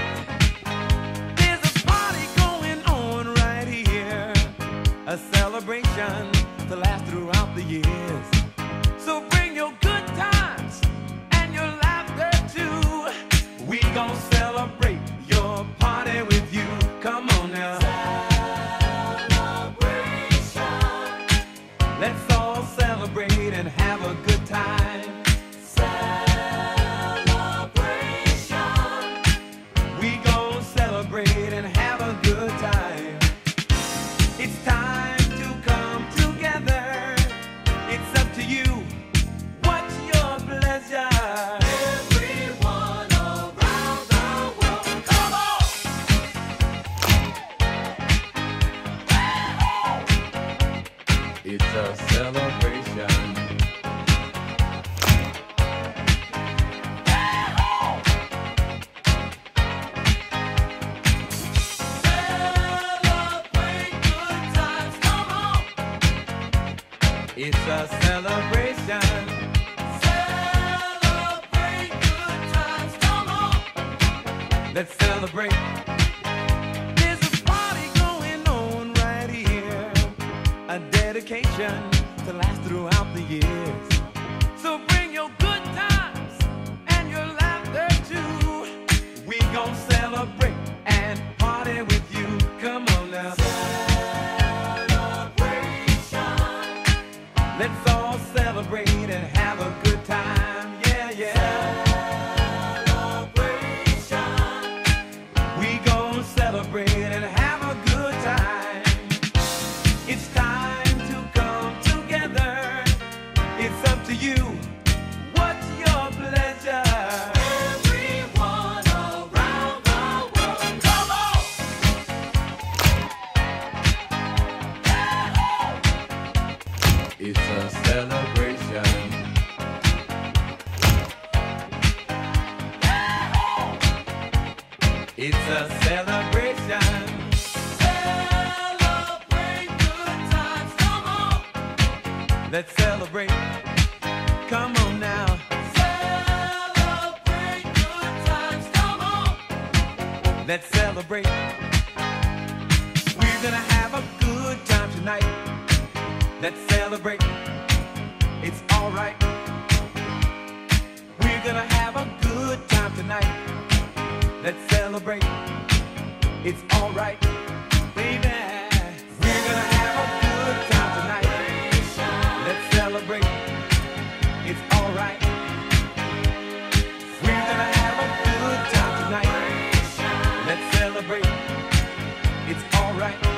There's a party going on right here, a celebration to last throughout the years. So bring your good times and your laughter too. We gon' celebrate your party with you. Come on now. Celebration. Let's all celebrate and have a good time. Celebration. We gon' celebrate and have a good time. It's time to come together. It's up to you. What's your pleasure? Everyone around the world, come on! It's a celebration. Celebrate good times, come on! It's a celebration. Celebrate good times, come on! Let's celebrate. There's a party going on right here, a dedication to last throughout the years. So bring your good times and your laughter too. We gon' celebrate and party with you. Come on now. Celebration. Let's all celebrate and have a good time. Yeah, yeah. Celebration. We gon' celebrate and have a good time. It's time to come together. It's up to you. What's your pleasure? Everyone around the world, come on! It's a celebration. It's a celebration. Celebrate good times, come on! Let's celebrate. Come on now. Celebrate good times, come on! Let's celebrate. We're gonna have a good time tonight. Let's celebrate. It's alright. We're gonna have a good time tonight. Let's celebrate. It's alright, baby. We're gonna have a good time tonight. Let's celebrate. It's alright. We're gonna have a good time tonight. Let's celebrate. It's alright.